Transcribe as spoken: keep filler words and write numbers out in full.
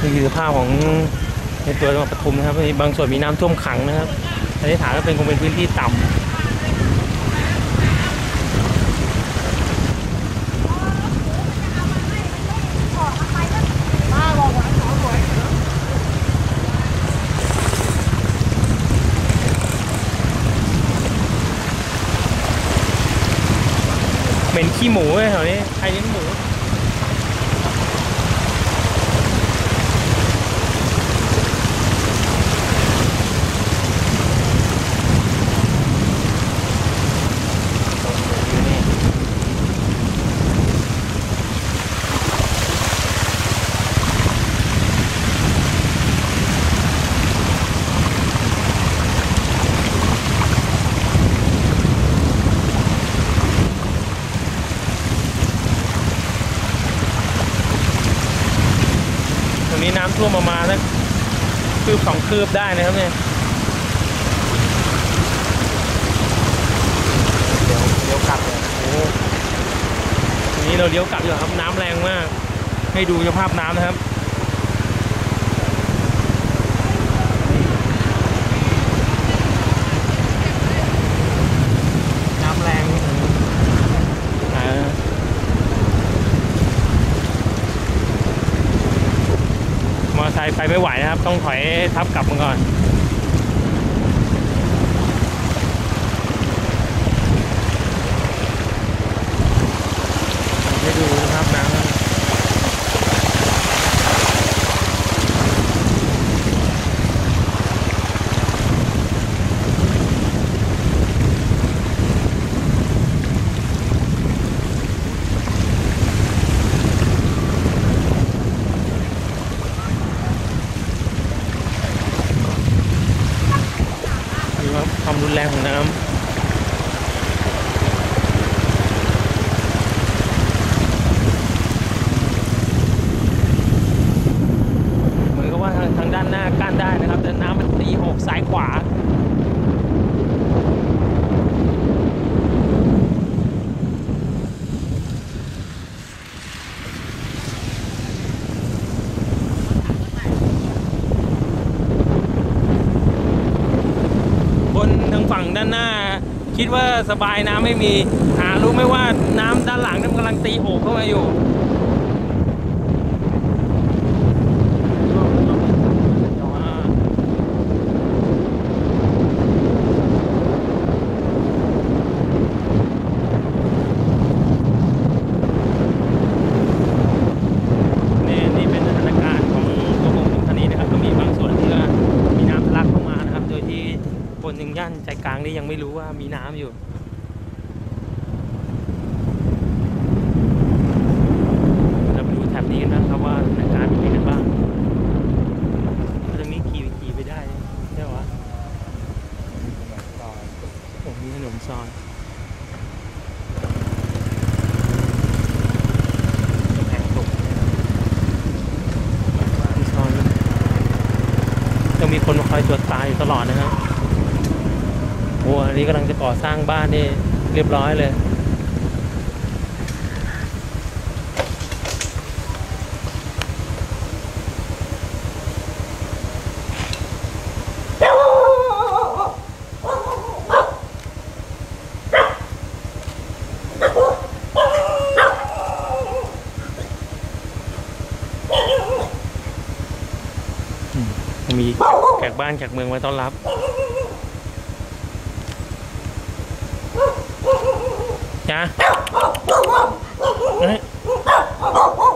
นี่คือสภาพของในตัวจังหวัดปทุมนะครับบางส่วนมีน้ำท่วมขังนะครับสันนิษฐานว่าเป็นคงเป็นพื้นที่ต่ำเหม็นขี้หมูเลยแถวนี้ใครเลี้ยงหมูน้ำท่วมประมาณสักคืบสองคืบได้นะครับเนี่ยเดี๋ยวเลี้ยวกลับเลยโอ้ทีนี้เราเลี้ยวกลับอยู่ครับน้ำแรงมากให้ดูสภาพน้ำนะครับน้ำแรงมอเตอร์ไซค์ไปไม่ไหวนะครับต้องถอยทับกลับมาก่อนให้ดูนะครับน้ำความรุนแรงของน้ำเหมือนกับว่าทางทางด้านหน้ากั้นได้นะครับแต่น้ำมันตีหกซ้ายขวาฝั่งด้านหน้าคิดว่าสบายน้ำไม่มีหารู้ไหมว่าน้ำด้านหลังนั้นกำลังตีโอบเข้ามาอยู่นี่นี่เป็นสถานการณ์ของตัวเมืองปทุมธานีนะครับก็มีบางส่วนที่มีน้ำทะลักเข้ามานะครับโดยที่คนยังย่านใจกลางนี่ยังไม่รู้ว่ามีน้ำอยู่เราไปดูแถบนี้กันนะครับว่าสถานการณ์เป็นยังไงบ้างตรงนี้ขี่ขี่ไปได้ใช่ไหมวะผมมีถนนซอยแผงตกซอยต้องมีคนมาคอยตรวจตาอยู่ตลอดนะครับโอ้อันนี้กำลังจะก่อสร้างบ้านนี่เรียบร้อยเลยมีแขกบ้านแขกเมืองไว้ต้อนรับจ้า